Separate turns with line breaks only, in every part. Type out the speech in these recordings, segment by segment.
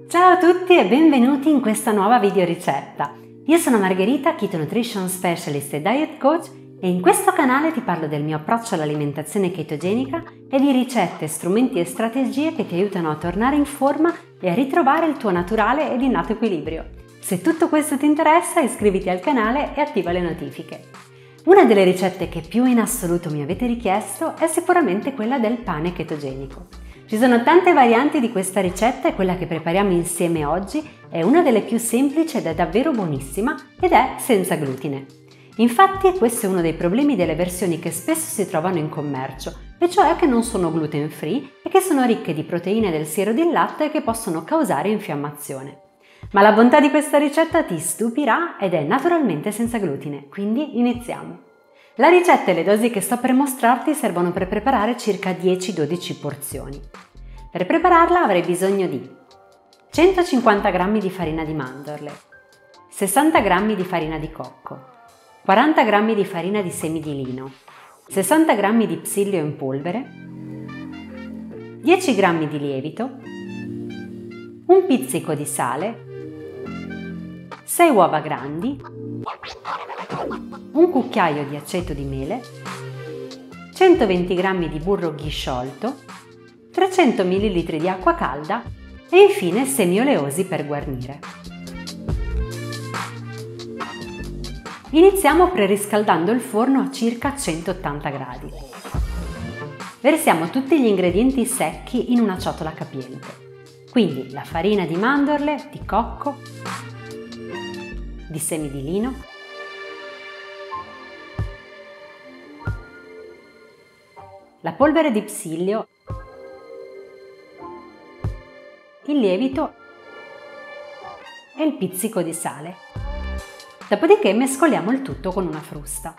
Ciao a tutti e benvenuti in questa nuova video ricetta. Io sono Margherita, Keto Nutrition Specialist e Diet Coach e in questo canale ti parlo del mio approccio all'alimentazione chetogenica e di ricette, strumenti e strategie che ti aiutano a tornare in forma e a ritrovare il tuo naturale ed innato equilibrio. Se tutto questo ti interessa, iscriviti al canale e attiva le notifiche. Una delle ricette che più in assoluto mi avete richiesto è sicuramente quella del pane chetogenico. Ci sono tante varianti di questa ricetta e quella che prepariamo insieme oggi è una delle più semplici ed è davvero buonissima ed è senza glutine. Infatti questo è uno dei problemi delle versioni che spesso si trovano in commercio, e cioè che non sono gluten free e che sono ricche di proteine del siero di latte che possono causare infiammazione. Ma la bontà di questa ricetta ti stupirà ed è naturalmente senza glutine, quindi iniziamo! La ricetta e le dosi che sto per mostrarti servono per preparare circa 10-12 porzioni. Per prepararla avrei bisogno di 150 g di farina di mandorle, 60 g di farina di cocco, 40 g di farina di semi di lino, 60 g di psilio in polvere, 10 g di lievito, un pizzico di sale, 6 uova grandi, un cucchiaio di aceto di mele, 120 g di burro ghee sciolto, 300 ml di acqua calda e infine semi oleosi per guarnire. Iniziamo preriscaldando il forno a circa 180 gradi. Versiamo tutti gli ingredienti secchi in una ciotola capiente, quindi la farina di mandorle, di cocco, di semi di lino, la polvere di psilio, il lievito e il pizzico di sale. Dopodiché mescoliamo il tutto con una frusta.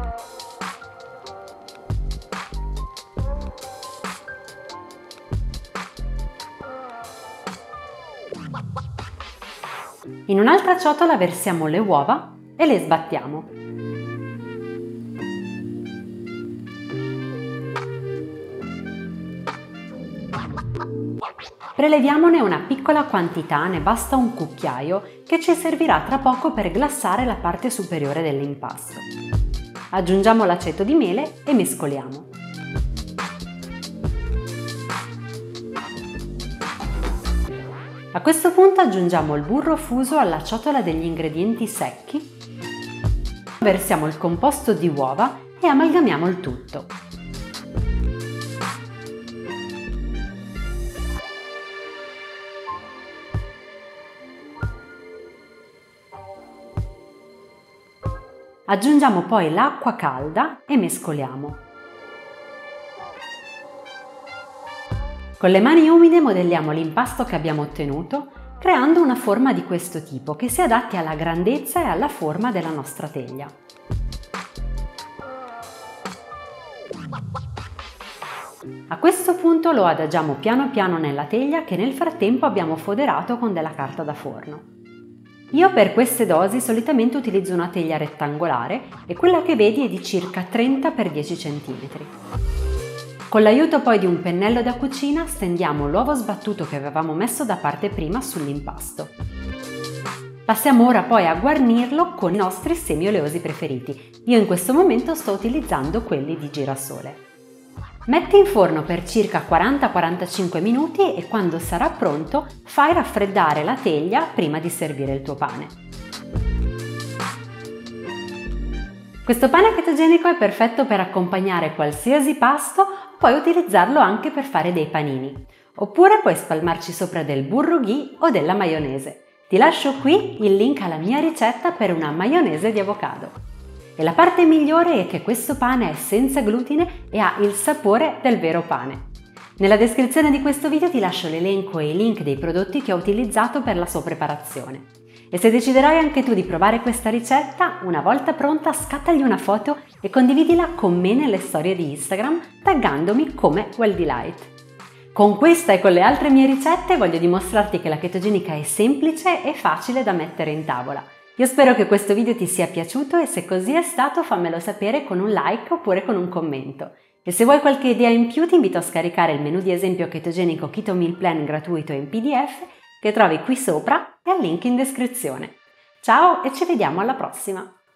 In un'altra ciotola versiamo le uova e le sbattiamo. Preleviamone una piccola quantità, ne basta un cucchiaio, che ci servirà tra poco per glassare la parte superiore dell'impasto. Aggiungiamo l'aceto di mele e mescoliamo. A questo punto aggiungiamo il burro fuso alla ciotola degli ingredienti secchi, versiamo il composto di uova e amalgamiamo il tutto. Aggiungiamo poi l'acqua calda e mescoliamo. Con le mani umide modelliamo l'impasto che abbiamo ottenuto, creando una forma di questo tipo che si adatti alla grandezza e alla forma della nostra teglia. A questo punto lo adagiamo piano piano nella teglia che nel frattempo abbiamo foderato con della carta da forno. Io per queste dosi solitamente utilizzo una teglia rettangolare e quella che vedi è di circa 30 x 10 cm. Con l'aiuto poi di un pennello da cucina stendiamo l'uovo sbattuto che avevamo messo da parte prima sull'impasto. Passiamo ora poi a guarnirlo con i nostri semi oleosi preferiti. Io in questo momento sto utilizzando quelli di girasole. Metti in forno per circa 40-45 minuti e quando sarà pronto fai raffreddare la teglia prima di servire il tuo pane. Questo pane chetogenico è perfetto per accompagnare qualsiasi pasto, puoi utilizzarlo anche per fare dei panini. Oppure puoi spalmarci sopra del burro ghee o della maionese. Ti lascio qui il link alla mia ricetta per una maionese di avocado. E la parte migliore è che questo pane è senza glutine e ha il sapore del vero pane. Nella descrizione di questo video ti lascio l'elenco e i link dei prodotti che ho utilizzato per la sua preparazione. E se deciderai anche tu di provare questa ricetta, una volta pronta scattagli una foto e condividila con me nelle storie di Instagram taggandomi come WellDelight. Con questa e con le altre mie ricette voglio dimostrarti che la chetogenica è semplice e facile da mettere in tavola. Io spero che questo video ti sia piaciuto e se così è stato fammelo sapere con un like oppure con un commento. E se vuoi qualche idea in più ti invito a scaricare il menu di esempio chetogenico Keto Meal Plan gratuito in PDF che trovi qui sopra e al link in descrizione. Ciao e ci vediamo alla prossima!